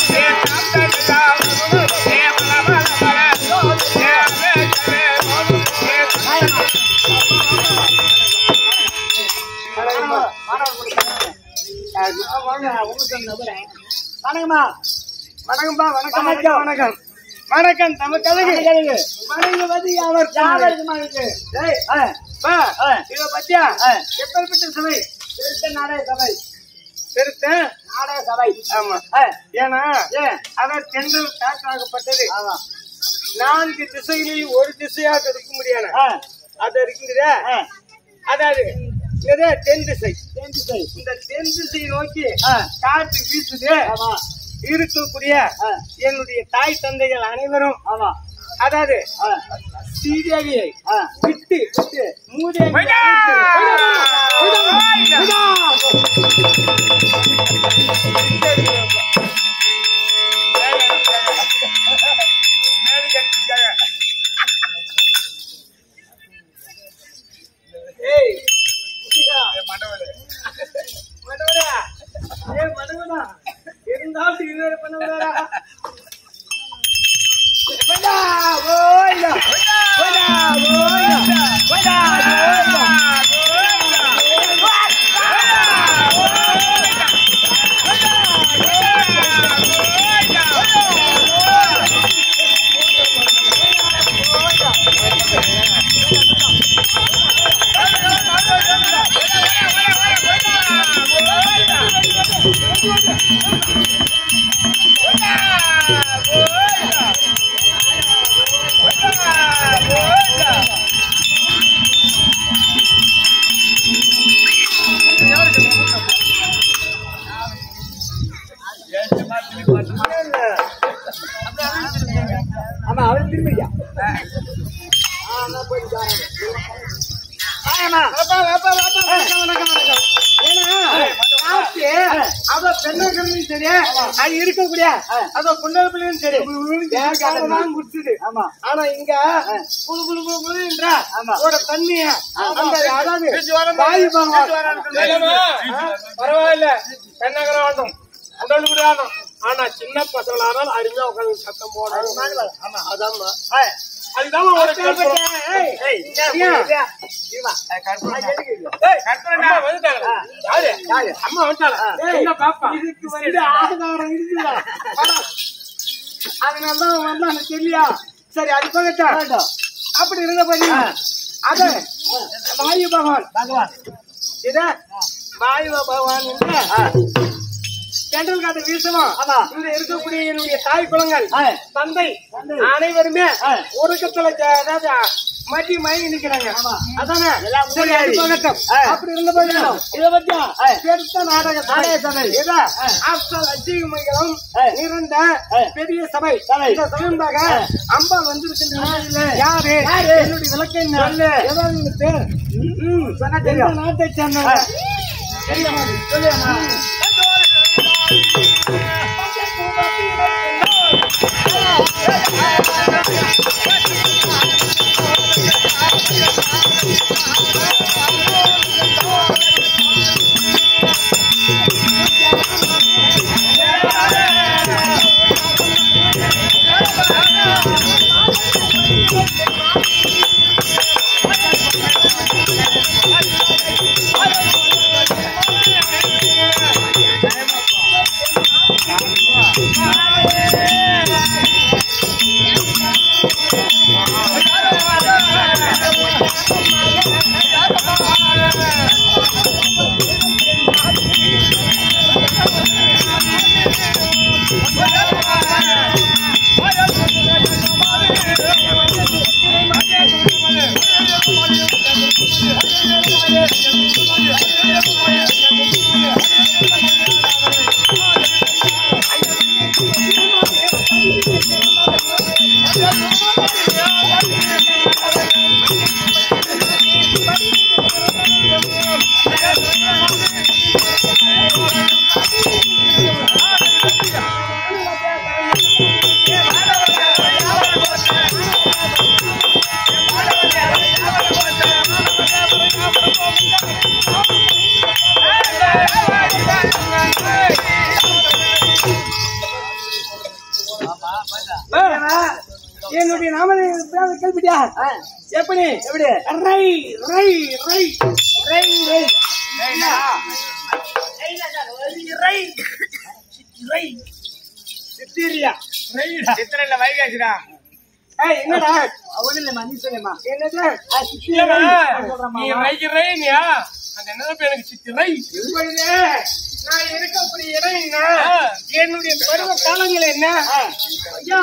வணக்கம்மா. வணக்கம்பா. வணக்கம் வணக்கம் வணக்கம் வணக்கம். நம்ம கழுகு வணங்குவது யாவருக்குமா இருக்கு. இவ பத்தியா எப்பேற்பட்ட சபை? திருத்த நாடக சபை. திருத்த நாடக சபை. ஆமா. ஏன்னா அதான் தென்றல் காற்றாகப்பட்டது. ஆமா. 4 திசைகளில் ஒரு திசையாக இருக்க முடியாது. அது இருக்குங்கிற அதாவது தென் திசை. இந்த தென் திசையை நோக்கி காற்று வீசுது. இருக்கக்கூடிய என்னுடைய தாய் தந்தைகள் அனைவரும் அதாவது சீதேவியை விட்டு மூதேவி இருந்தாலும் இன்னொரு பண்ண ஆமா அவரு திரும்பியா பெண்ணுக்கும் சரி அது இருக்கக்கூடிய அதோ குண்டலியும் சரி முடிச்சுது. ஆமா. ஆனா இங்க புழு புழு புழு புழுன்றா ஒரு தண்ணிய அதாவது பரவாயில்ல பெண்ணகர வேண்டும் உடல் விடாதும். ஆனா சின்ன பசங்களானால் அருமையா உட்காந்து சத்தம் போடணும். அதான் அதுதான் ஒரு அம்மா ஆதாரம் இருக்குதா அதனாலதான் வந்தாங்க தெரியா. சரி அது போகட்டும். அப்படி இருந்தபடி அத வாயு பகவான் இத வாயு பகவான் தென்றல் காற்று வீசணும். இங்க இருக்கக்கூடிய என்னுடைய தாய் குளங்கள் தந்தை அனைவருமே ஒருக்கத்துல மட்டி மயங்கி நிக்கிறாங்க. அதானே அப்படி இருந்த போது இதை பத்தியா பெருத்த நாடக சபை அச்சீகமைகளும் நிறைந்த பெரிய சபை. இந்த சபையாக அம்பா வந்திருக்கின்ற யாரு என்னுடைய விளக்கை ஏதாவது பேர் சொன்ன தெரியும். நாட்டை சேர்ந்தவங்க தெரியுமா? சொல்லுமா? என்னுடைய நாமதை கேள்விட்டியா? எப்படி எப்படி? ரை ரை ரை ரை ரை ரை சித்திரியா சித்திரையில வைகாசிடா. என்னடா அவனில் மன்னிச்சேமா என்னது நீ வைக்கிறேன்யா அந்த என்ன எனக்கு சித்திரை நான் இருக்கக்கூடிய இடம் என்னுடைய பருவ காலங்கள் என்ன ஐயா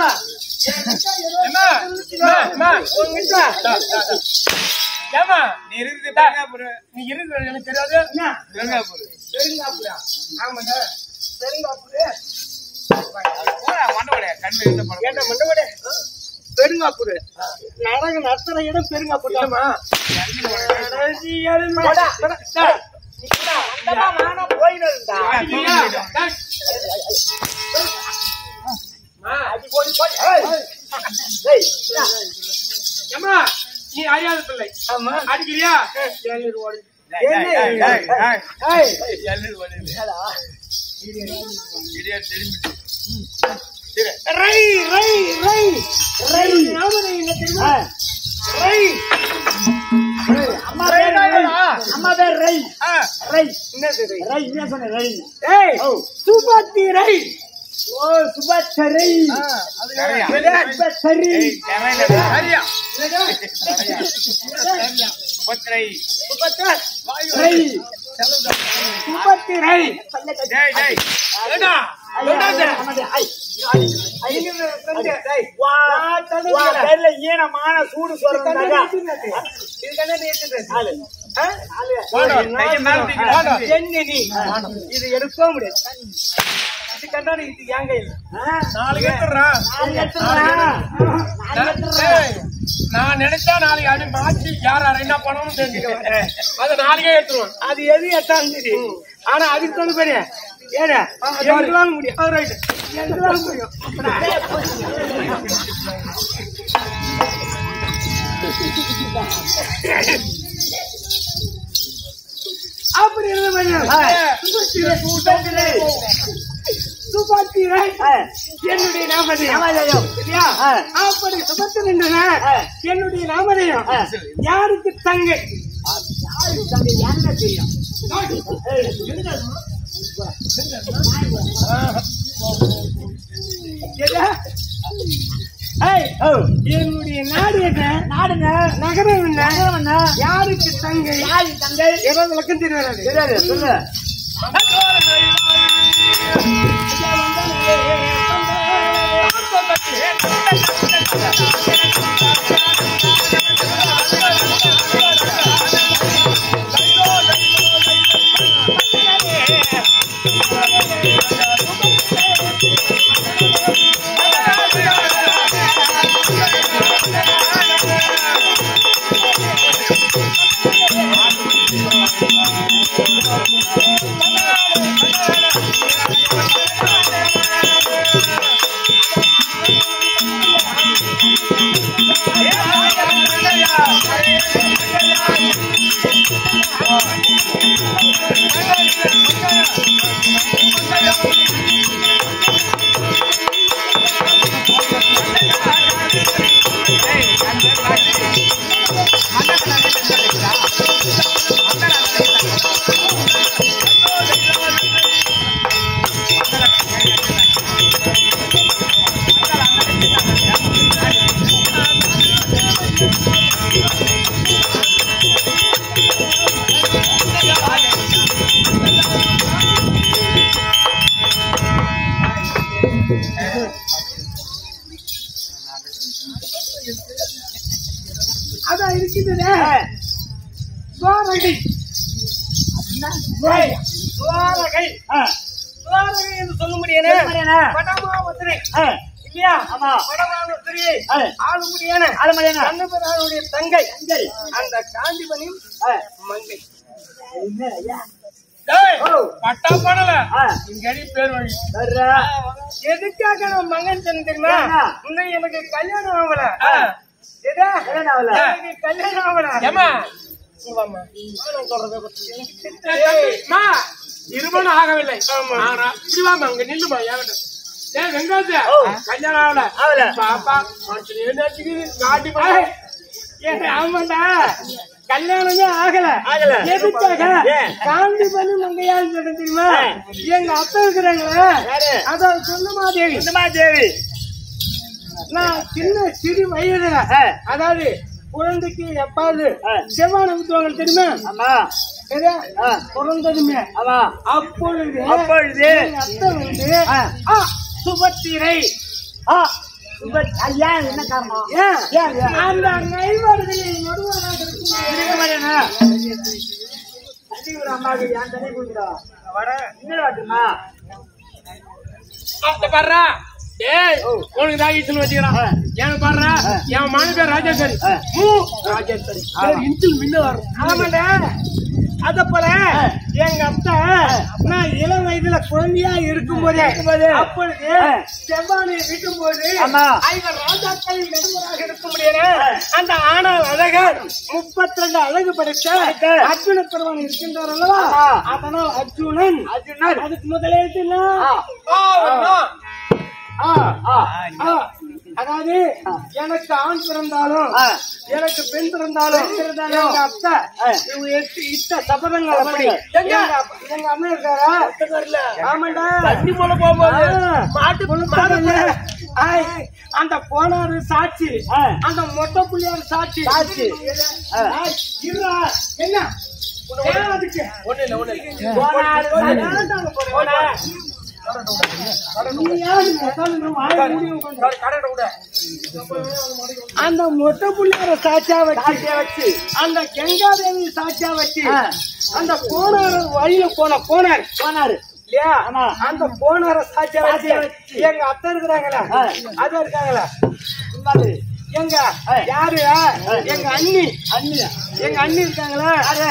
ஏமா நீ இருக்கு நீ இருக்கு எனக்கு தெரியாது. பெருங்காப்பூர் பெருங்காப்பூரா? ஆமாண்டா பெருங்காப்பூரு மண்டபடைய கண்ணு ஏண்டா மண்டபடைய பெருங்காப்பூர் நாடகம் அத்தனை இடம் பெருங்காப்பூர் தாமா. நீ அறியாத பிள்ளை அடிக்கிறியா? ரை ரை ரை ரை நாமனே என்ன தெரியுமா? ரை அம்மா பேர் ரை ரை என்னது ரை என்ன சொன்ன ரை? ஏய் சுபத்தி ரை. ஓ சுபத்தரை சுபத்தரை சரியா சுபத்திரை சுபத்தர் ரை சுபத்தி ரை. டேய் டேய் ஏடா ஏடா ஈனமான சூடு சொல்றாங்க. இது எடுக்க முடியாது. இது கண்டாடி இது ஏங்க நான் நினைச்சா நாளைக்கு அது மாற்றி யார் என்ன பண்ணணும்னு தெரிஞ்சுக்குவேன். அதை நாளைக்கே எடுத்துருவேன். அது எது எட்டாலும் சரி. ஆனா அதுக்கு வந்து பெரிய ஏன்னா எங்களால முடியும். எங்களால முடியும். அப்படி சுபத்திரை என்னுடைய நாமதேயம். அப்படி சுபத்திர என்னுடைய நாமதேயம். யாருக்கு தங்கை? என்ன தெரியும்? என்னுடைய நாடு என்ன? நாடுங்க நகரம் என்ன? நகரம் என்ன? யாருக்கு தங்கை? யாருக்கு தங்கை? ஏதாவது விளக்கம் தெரியாது. தெரியாது சொல்லு. அதான் இருக்கின்றன சுவாரகை. சுவாரகை சுவாரகை என்று சொல்ல முடியாது. படமாவத்திரை இல்லையா? ஆமா படமாவத்திரை ஆளுமுடியான கண்ணபுரானுடைய தங்கை அந்த காந்திபனின் மங்கை. பட்டா பண்ணல இங்கடி பேர் வழி எதுக்காக நான் மங்கன் தெரியுமா? இன்னும் எனக்கு கல்யாணம் ஆகல. கல்யாணம் ஆகல. திருமணம் ஆகவில்லை. இப்படி வாமா அங்க நில்லுமா. ஏய் வெங்கடே கல்யாணம் ஆகல பாப்பா மனுஷன் என்னத்துக்கு காட்டி போய் ஆமாண்டா கல்யாணமே ஆகல எதுக்காக காந்தி பண்ணி மங்கையான்னு சொல்ல தெரியுமா எங்க அப்பா இருக்கிறாங்களே அதான் சுந்தமாதேவி நான் சிறு வயதுல அதாவது குழந்தைக்கு எப்பாவது செவ்வான ஊத்துவாங்க தெரியுமா பிறந்ததுமே அப்பொழுது அத்தை வந்து சுபத்திரை ஐயா என்ன காரணம் அந்த நைவர்களில் ஒருவராக அம்மாவுக்கு ஏன் தண்ணி குடிக்கிறா பாடுறா ஏய் உனக்கு தான் ஈச்சல் வச்சுக்கிறான் எனக்கு பாடுறா என் மனைவி பேர் ராஜேஸ்வரி ராஜேஸ்வரி இன்சில் மின்ன வரும் ஆமாண்டா அத போல எங்க அப்பா நான் இளம் வயதுல குழந்தையா இருக்கும் போதே அப்பொழுது செவ்வானை இருக்கும் போது ஐவர் ராஜாக்களின் நடுவராக இருக்க முடியல அந்த ஆனால் அழகர் 32 அழகு படைத்த அர்ஜுன பெருமான் இருக்கின்றார் அல்லவா அதனால் அர்ஜுனன் அதுக்கு முதலே அதாவது எனக்கு ஆண் பிறந்தாலும் எனக்கு பெண் பிறந்தாலும் எங்க அப்பா இட்ட சபதங்கள் அப்படி எங்க அம்மா இருக்காரா ஆமாண்டா தண்ணி போல போகும்போது அந்த போனாரு சாட்சி அந்த மொட்டை புள்ளியார் சாட்சி என்ன அதுக்கு அந்த மொட்டை புள்ளியார சாட்சியா வச்சு அந்த கங்காதேவி சாட்சியா வச்சு அந்த போனார் வழியில போனாரு இல்லையா அந்த போனார சாட்சியா வச்சு எங்க அத்தை இருக்கிறாங்களா அது இருக்காங்களா எங்க யாரு எங்க அண்ணி இருக்காங்களா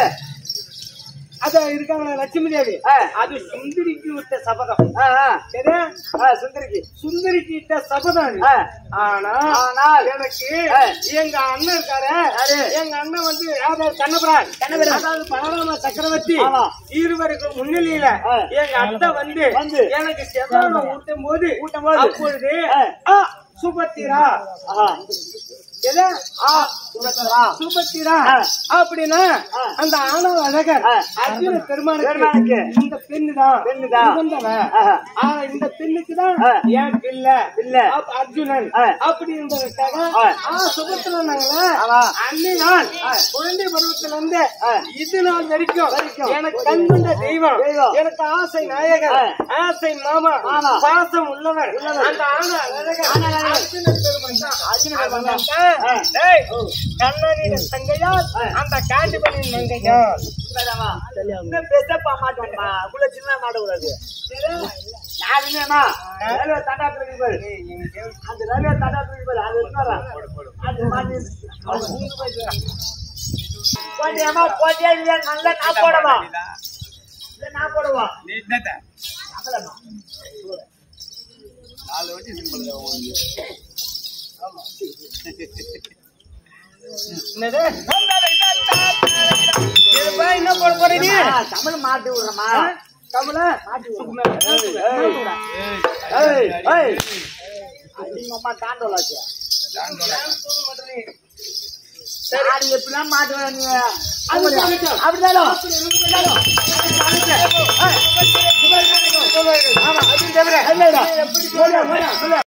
அத இருக்காங்களா லட்சுமி தேவி அது சுந்தரிக்கு விட்ட சபதம் சுந்தரிக்கு விட்ட சபதம் ஆனால் எனக்கு எங்க அண்ணன் இருக்காரு எங்க அண்ணன் வந்து கண்ணபுரான் அதாவது பலராம சக்கரவர்த்தி இருவருக்கு முன்னிலையில எங்க அத்தை வந்து எனக்கு செவ்வாய் ஊட்டும் போது அப்பொழுது சுபத்திரா சுபத்திரா அப்படின்னா அந்த ஆணவ அழகர் அர்ஜுன பெருமானுக்கு இந்த பெண்ணுதான் இந்த பெண்ணுக்குதான் ஏன் பிள்ளை அர்ஜுனன் அப்படி இருந்ததுக்காக சுபத்திரனாங்கள அன்னினால் குழந்தை பருவத்துல இருந்து இது நாள் வரைக்கும் எனக்கு கண்கொண்ட தெய்வம் எனக்கு ஆசை நாயகர் ஆசை மாமா பாசம் உள்ளவர் அந்த ஆணவ அழகர் அர்ஜுன பெருமான் தான் கண்ணனின் தங்கையா அந்த காண்டிபனின் மங்கையா பெசப்பா மாட்டோம்மா உள்ள சின்ன மாட்டக்கூடாது யாருன்னா ரயில்வே தாண்டா தூக்கி பாரு அந்த ரயில்வே தாண்டா தூக்கி பாரு அது இருந்தாரா அது மாட்டி போட்டியம்மா போட்டியா இல்லையா நல்லா நான் போடவா இல்ல நான் போடவா என்ன போட போறீங்க தமிழ் மாட்டி விடுறமா தமிழ மாட்டி அம்மா தாண்டோலாச்சு எப்படிலாம் மாட்டுவாங்க அப்படிதான்